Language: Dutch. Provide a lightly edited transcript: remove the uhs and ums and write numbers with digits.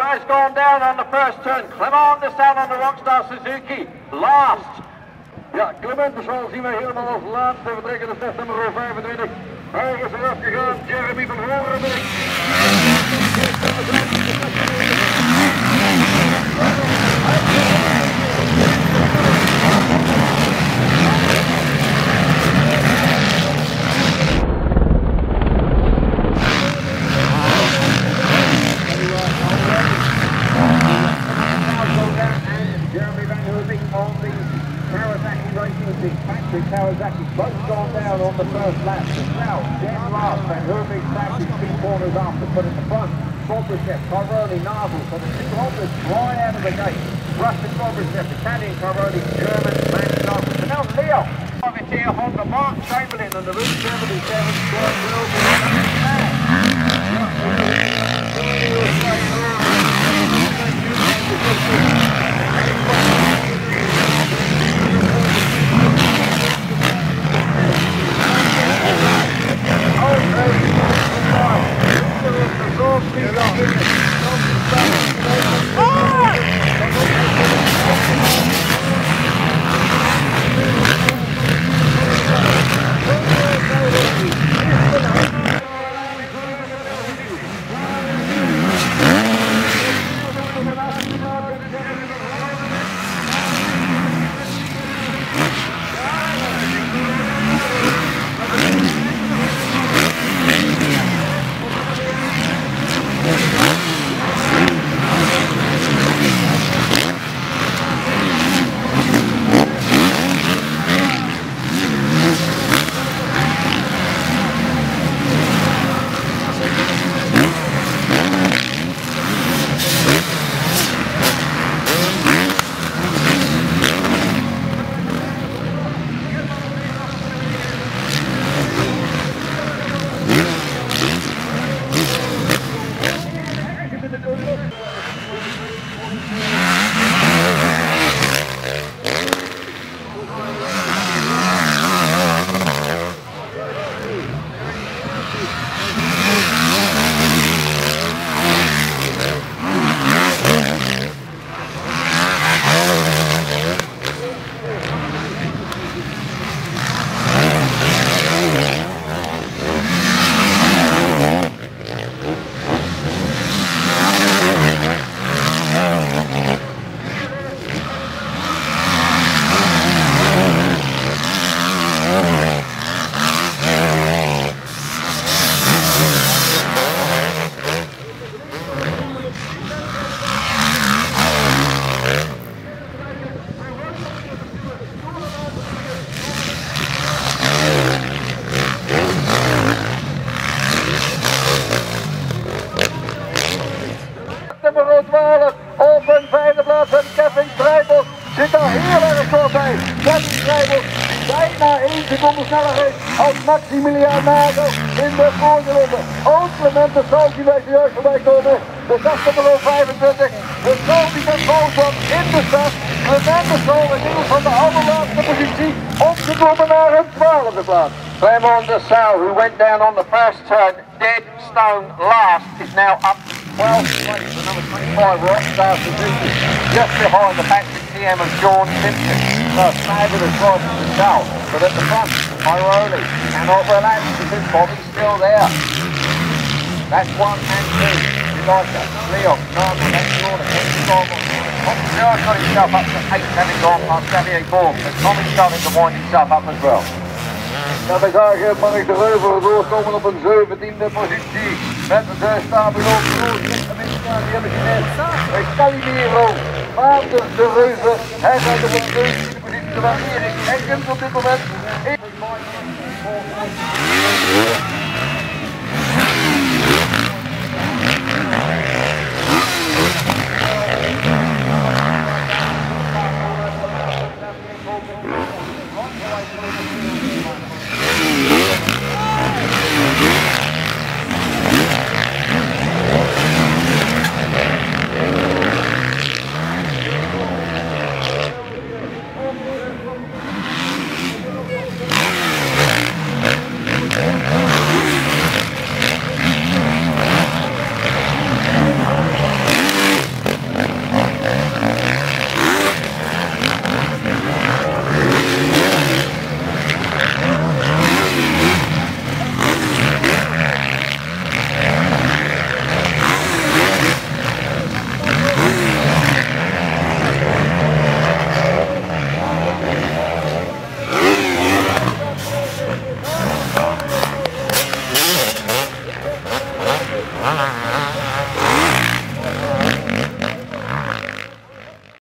Car's gone down on the first turn. Clement de Sal on de Rockstar Suzuki. Last. Ja, Clement de Sal zien wij helemaal als laatste vertrekken, de start nummer 25. Hij is eraf gegaan, Jeremy van Horenbeek. Kawasaki both gone down on the first lap. Now, dead last, and Herbig back with 2 corners after, but at the front, Bobryshev, Caroni, Navel, so the 2 Hondas right out of the gate. Russian Bobryshev, Italian Caroni, German, Max Navel, and now Leo. Privateer Honda, Mark Chamberlain, and the Route 77 squad will be nummer 12 op een 5e plaats van Kevin Strijbos. Zit daar heel erg kort bij. Kevin Strijbos bijna 1 seconde sneller is als Maximilian Nagel in de vorige ronde. Ook Clement de Sal die wij zojuist voorbij komen. De start nummer 25. De Sal die van Volkswagen in de start. Clement de Sal inmiddels van de allerlaatste positie opgekomen naar een 12e plaats. Clement de Sal, who went down on the first turn, dead stone last, is now up 12th place for number 25 Rockstar Suzuki, just behind the Patrick TM and Sean Simpson. So fabulous ride from the Sal, but at the front, Iroli cannot relax because Bobby's still there. That's 1 and 2. Eliza, Leon, Carmen, that's the order. John's got himself up to 8, having gone past Xavier Bourne, but Tommy's starting to wind himself up as well. Ja, we zagen Mark de Reuver doorkomen op een 17e positie. Met de Stabilo Kroos, die hebben gezet. Calimero, Maarten de Reuver, hij gaat op een 17e positie terwijl Erik Enkens op dit moment.